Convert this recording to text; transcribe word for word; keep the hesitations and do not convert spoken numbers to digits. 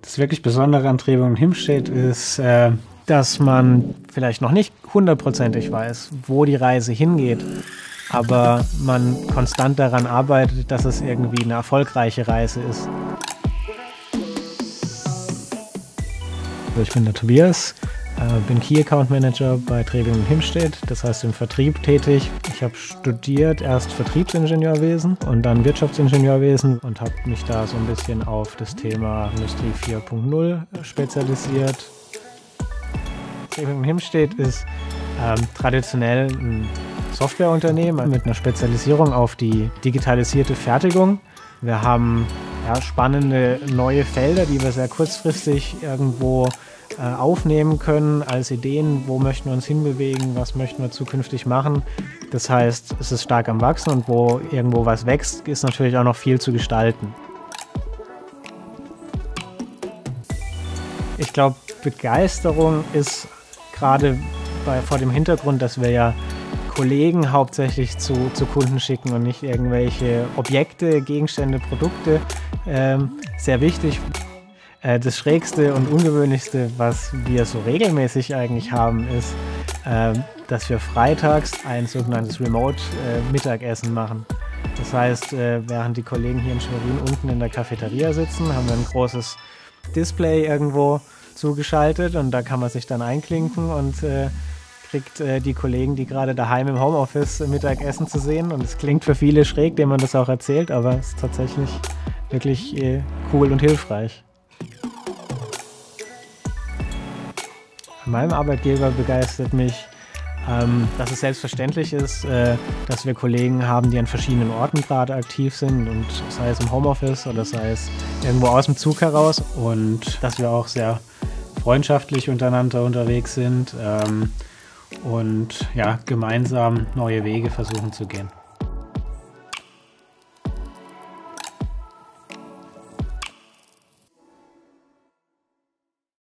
Das wirklich Besondere an Trebing und Himstedt ist, äh, dass man vielleicht noch nicht hundertprozentig weiß, wo die Reise hingeht, aber man konstant daran arbeitet, dass es irgendwie eine erfolgreiche Reise ist. Ich bin der Tobias, äh, bin Key Account Manager bei Trebing und Himstedt, das heißt im Vertrieb tätig. Ich habe studiert erst Vertriebsingenieurwesen und dann Wirtschaftsingenieurwesen und habe mich da so ein bisschen auf das Thema Industrie vier Punkt null spezialisiert. Trebing und Himstedt ist ähm, traditionell ein Softwareunternehmen mit einer Spezialisierung auf die digitalisierte Fertigung. Wir haben ja, spannende neue Felder, die wir sehr kurzfristig irgendwo äh, aufnehmen können als Ideen. Wo möchten wir uns hinbewegen? Was möchten wir zukünftig machen? Das heißt, es ist stark am Wachsen und wo irgendwo was wächst, ist natürlich auch noch viel zu gestalten. Ich glaube, Begeisterung ist gerade bei, vor dem Hintergrund, dass wir ja Kollegen hauptsächlich zu, zu Kunden schicken und nicht irgendwelche Objekte, Gegenstände, Produkte. Ähm, sehr wichtig. Äh, das Schrägste und Ungewöhnlichste, was wir so regelmäßig eigentlich haben, ist, äh, dass wir freitags ein sogenanntes Remote-Mittagessen äh, machen. Das heißt, äh, während die Kollegen hier in Schwerin unten in der Cafeteria sitzen, haben wir ein großes Display irgendwo zugeschaltet und da kann man sich dann einklinken und äh, kriegt äh, die Kollegen, die gerade daheim im Homeoffice äh, Mittagessen zu sehen. Und es klingt für viele schräg, denen man das auch erzählt, aber es ist tatsächlich wirklich äh, cool und hilfreich. An meinem Arbeitgeber begeistert mich, ähm, dass es selbstverständlich ist, äh, dass wir Kollegen haben, die an verschiedenen Orten gerade aktiv sind, und sei es im Homeoffice oder sei es irgendwo aus dem Zug heraus, und dass wir auch sehr freundschaftlich untereinander unterwegs sind. Ähm, und ja, gemeinsam neue Wege versuchen zu gehen.